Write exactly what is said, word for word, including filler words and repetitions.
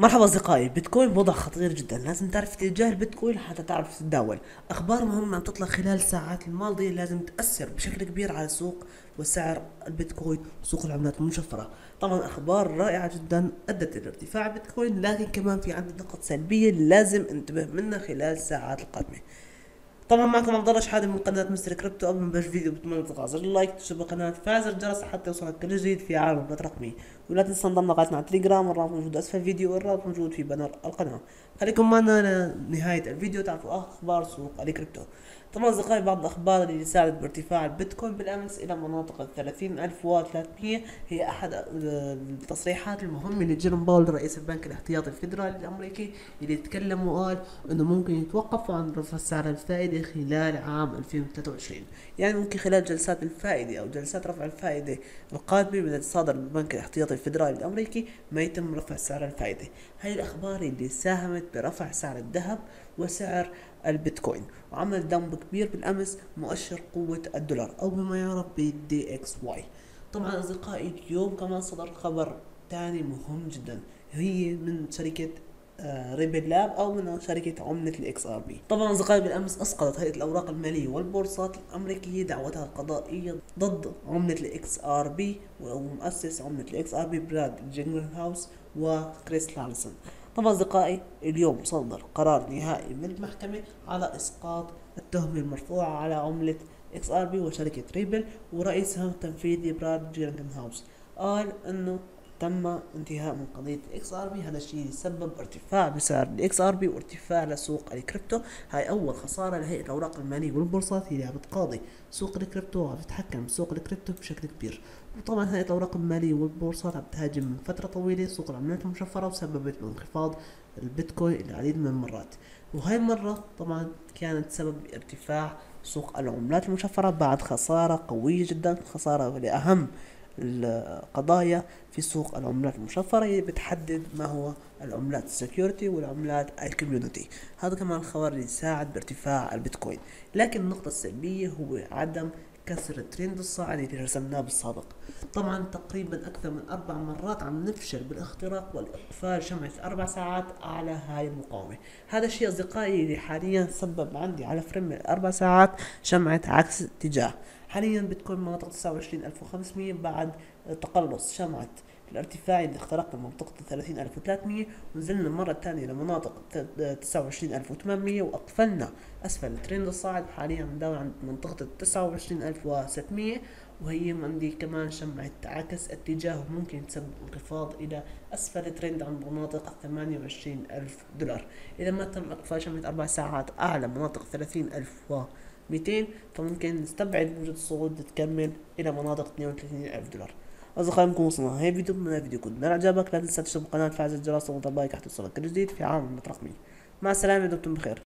مرحبا أصدقائي. بيتكوين وضع خطير جدا، لازم تعرف اتجاه البيتكوين حتى تعرف تتداول. أخبار مهمة تطلع خلال الساعات الماضية لازم تأثر بشكل كبير على سوق وسعر البيتكوين وسوق العملات المشفرة. طبعا أخبار رائعة جدا أدت إلى ارتفاع البيتكوين، لكن كمان في عندنا نقط سلبية لازم انتبه منها خلال الساعات القادمة. طبعا معكم عبد الله شحاده من قناه مستر كريبتو. قبل ما نبلش فيديو بتمنى تضغط زر اللايك، تشترك بالقناه، تفعل زر الجرس حتى يوصلك كل جديد في عالم العملات الرقميه. ولا تنسى انضم لقناتنا على التليجرام، الرابط موجود اسفل الفيديو والرابط موجود في بانر القناه. خليكم معنا لنهايه الفيديو تعرفوا اخبار سوق الكريبتو. طبعا اصدقائي بعض الاخبار اللي ساعدت بارتفاع البيتكوين بالامس الى مناطق ال ثلاثين ألف وثلاثمية هي احد التصريحات المهمه لجيروم باول رئيس البنك الاحتياطي الفيدرالي الامريكي، اللي تكلم وقال انه ممكن يتوقفوا عن رفع سعر الفائده خلال عام ألفين وثلاثة وعشرين. يعني ممكن خلال جلسات الفائده او جلسات رفع الفائده القادمه من تصادر البنك الاحتياطي الفيدرالي الامريكي ما يتم رفع سعر الفائده. هاي الاخبار اللي ساهمت برفع سعر الذهب وسعر البيتكوين، وعمل دمب كبير بالامس مؤشر قوه الدولار او بما يعرف بالدي اكس واي. طبعا اصدقائي اليوم كمان صدر خبر تاني مهم جدا، هي من شركه آه، ريبل لاب او من شركه عمله الاكس ار بي. طبعا اصدقائي بالامس اسقطت هيئه الاوراق الماليه والبورصات الامريكيه دعوتها القضائيه ضد عمله الاكس ار بي ومؤسس عمله الاكس ار بي براد جينجرهاوس وكريس لارسون. طبعا اصدقائي اليوم صدر قرار نهائي من المحكمه على اسقاط التهمه المرفوعه على عمله اكس ار بي وشركه ريبل، ورئيسها التنفيذي براد جينجرهاوس قال انه تم انتهاء من قضية الاكس ار بي. هذا الشيء سبب ارتفاع بسعر الاكس ار بي وارتفاع لسوق الكريبتو. هاي اول خسارة لهيئة الاوراق المالية والبورصات، هي عم بتقاضي سوق الكريبتو وعم تتحكم بسوق الكريبتو بشكل كبير. وطبعا هيئة الاوراق المالية والبورصات عم تهاجم من فترة طويلة سوق العملات المشفرة، وسببت بانخفاض البيتكوين العديد من المرات. وهاي المرة طبعا كانت سبب ارتفاع سوق العملات المشفرة بعد خسارة قوية جدا، خسارة لأهم القضايا في سوق العملات المشفرة اللي بتحدد ما هو العملات السكيورتي والعملات الكوميونتي. هذا كمان خبر يساعد بارتفاع البيتكوين. لكن النقطة السلبية هو عدم كسر الترند الصاعد اللي رسمناه بالسابق. طبعا تقريبا اكثر من اربع مرات عم نفشل بالاختراق والاقفال شمعة اربع ساعات اعلى هاي المقاومة. هذا الشيء اصدقائي اللي حاليا سبب عندي على فريم اربع ساعات شمعة عكس اتجاه. حاليا بتكون مناطق تسعة وعشرين ألف وخمسمية بعد تقلص شمعة الارتفاع اللي اخترقنا منطقة ثلاثين ألف وثلاثمية، ونزلنا مرة تانية لمناطق تسعة وعشرين ألف وثمانمية وأقفلنا أسفل الترند الصاعد. حاليا نداول عند منطقة تسعة وعشرين ألف وستمية، وهي عندي كمان شمعة عكس اتجاه ممكن تسبب انخفاض إلى أسفل الترند عند مناطق ثمانية وعشرين ألف دولار. إذا ما تم إقفال شمعة أربع ساعات أعلى مناطق ثلاثين ألف و مئتين، فممكن نستبعد وجود صعود تكمل الى مناطق اثنين وثلاثين ألف دولار. اصدقائي نكون وصلنا هاي فيديو من الفيديو كنت من اعجابك لا تنسى تشترك بالقناه وتفعل زر الجرس وتضغط لايك حتى يوصلك كل جديد في عالم الرقمي. مع السلامه، دمتم بخير.